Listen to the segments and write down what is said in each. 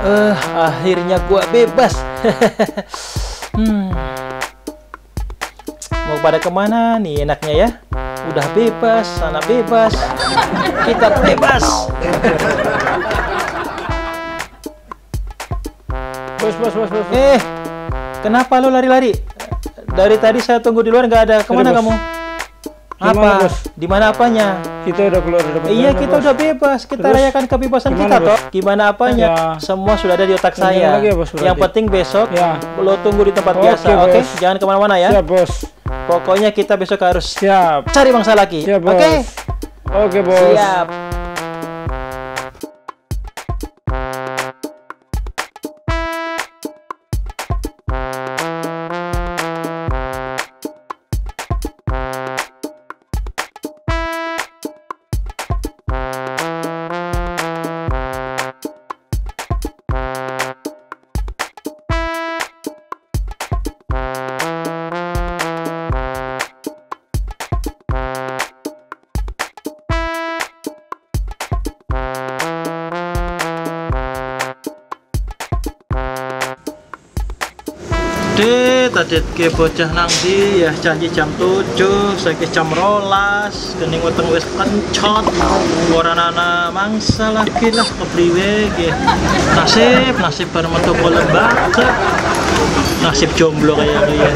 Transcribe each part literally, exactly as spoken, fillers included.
Eh, akhirnya gua bebas. hmm. Mau pada kemana nih enaknya ya? Udah bebas, anak bebas, kita bebas. Bos, bos, bos, bos. Eh, kenapa lo lari-lari? Dari tadi saya tunggu di luar nggak ada. Kemana Sorry, kamu? Gimana, Apa? bos? Di mana apanya? Kita udah keluar dari Iya, penjara, kita bos. udah bebas. Kita Terus, rayakan kebebasan gimana, kita, bos? toh. Gimana apanya? Ya. Semua sudah ada di otak Gimana saya. lagi ya, bos, berarti? Yang penting besok Ya. lo tunggu di tempat Oke, biasa, oke? bos. Jangan kemana-mana ya. Siap, bos. Pokoknya kita besok harus Siap. cari mangsa lagi, Siap, oke? bos. Oke, bos. Siap. Deh, tadi ke bocah nang di ya janji jam tujuh, saiki jam rolas, kening weteng wis kencot, ora ana mangsa lagi lah kepriwe ge. Nasib, nasib bar metu lembaga. Nasib jomblo kayak dia.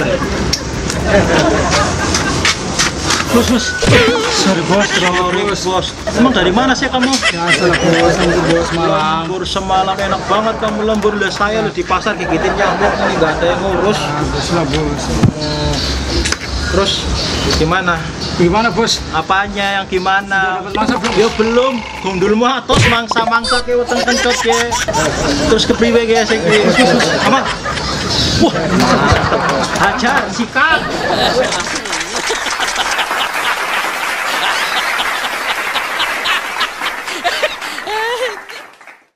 Bos, bos. Sorry bos, sorry bos. Emang dari mana sih kamu? Biasa lah, bos. Lembur, bos, malam. Lembur semalam enak banget kamu lembur. Lihat saya lo di pasar gigitin nyamuk nih, nggak ada yang ngurus. Bos lah, bos. Hmm. Terus gimana? Gimana, bos? Apanya yang gimana? Sudah dapat mangsa belum? Ya belum. Gundulmu atos mangsa-mangsa ke weteng kencot ya. Terus kepriwe ge sing ki? Apa? Wah. Hajar sikat.